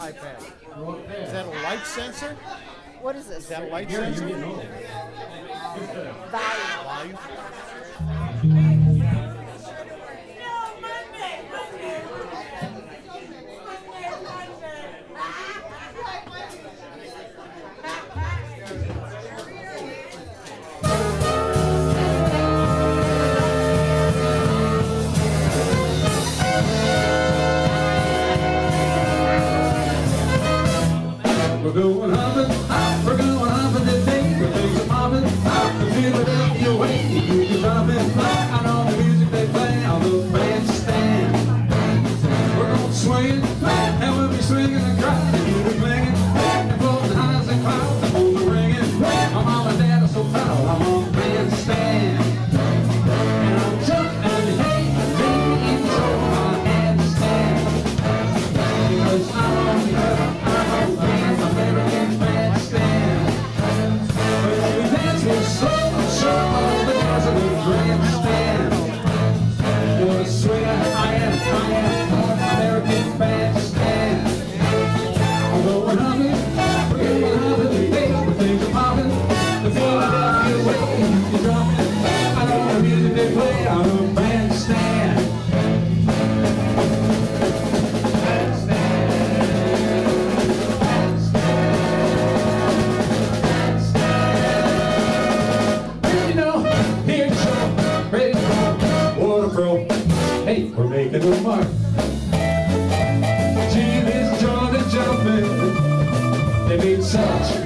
iPad. Is that a light sensor? What is this? Is that a light sensor? Volume. We're going hopping today, where things are popping, the Philadelphia way, you can drop it, I know the music they play on the bandstand. We're gonna swing it, and we'll be swinging and crying, and you'll be playing, and floating highs and clouds, the phones are ringing, my mom and dad are so proud, I'm on bandstand. And I'm jumping, and hey, baby, so my handstand, because I'm on the other. American Bandstand. But we dance with soul and show all the guys in the grandstand. You're a swinger, I am American Bandstand. I'm going hopping, we're going hopping today, the things are popping, the Philadelphia way, you can drop it. I know the music they play on the bandstand. Hey, we're making a mark. Jim is John and jumping. They made such